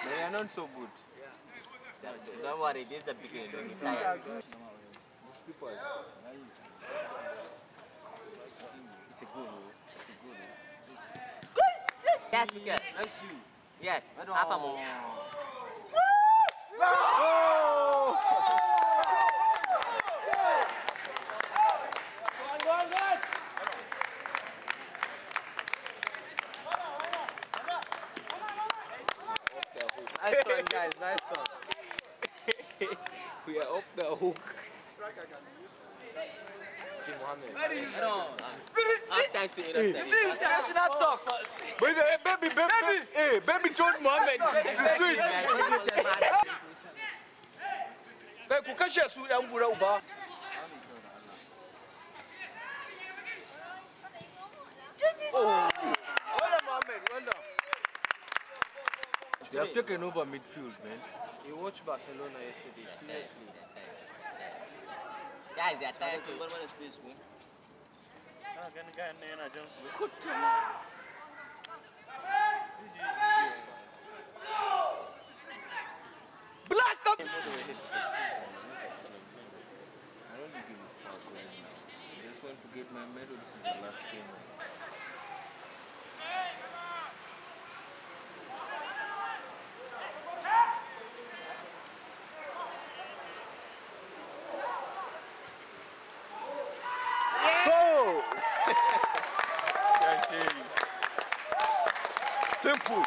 They are not so good. Don't worry, this is the beginning. Don't be tired. These people are naive. It's a good move. It's a good move. Yes, Miguel. Nice you. Yes. Apa move? Nice one, guys. Nice one. We are off the hook. See Mohammed. Thanks to innocent. This is international talk. Baby told Mohammed to switch. Ku kashe su yan gura uba. Oh, well done, Mohammed. Well done. They have taken over midfield, man. You watched Barcelona yesterday, seriously. Guys, they are tired. So what is this one? Blast up! I don't give a fuck right now. I just want to get my medal. This is the last game. Go! Simple.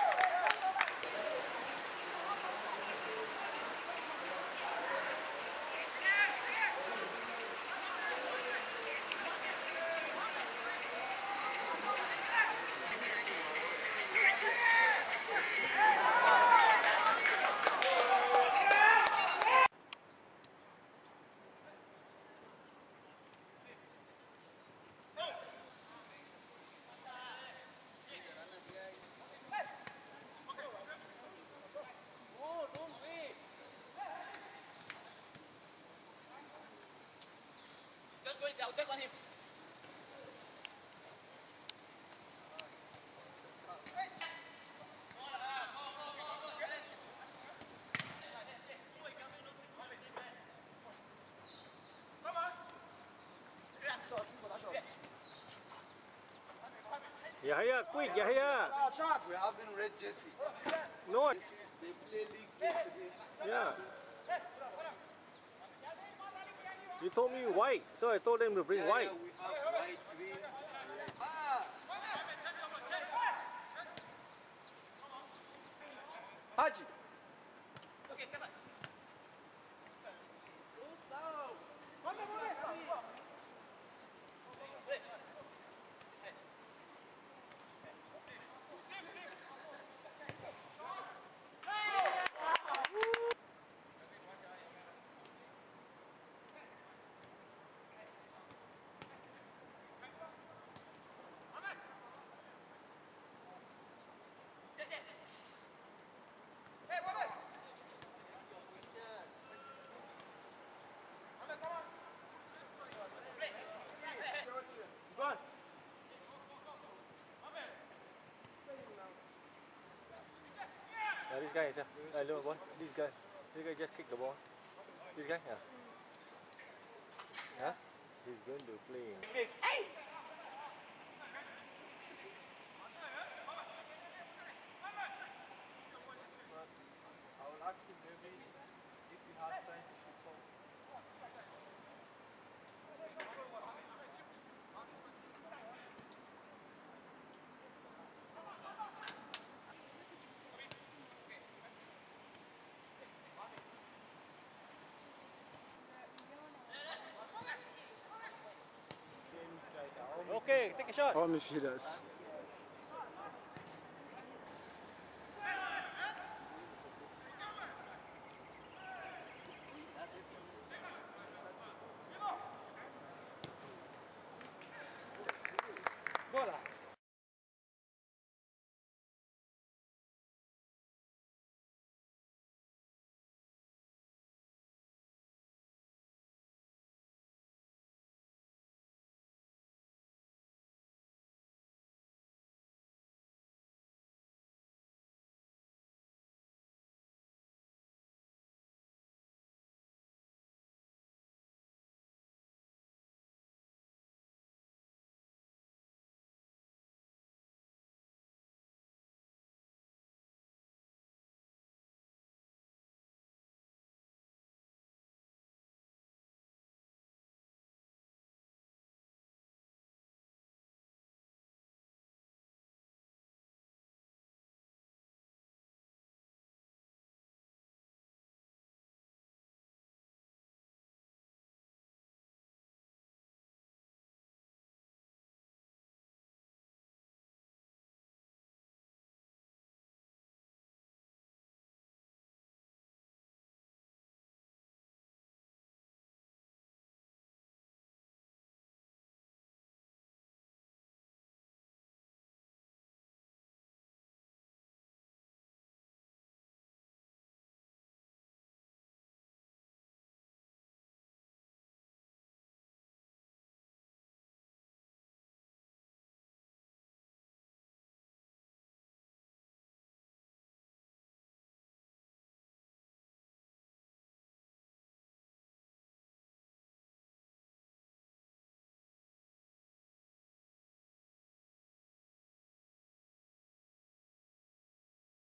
Just go inside. I'll take on him. Yahya, quick, Yahya. We haven't read Jesse. No. They play league yesterday. Yeah. You told me white, so I told them to bring white. We have white, green. Haji. Okay, step back. This guy is this guy just kicked the ball. This guy, yeah. Yeah? He's going to play. I will ask him maybe if he has time to shoot for. Okay, take a shot. All midfielders.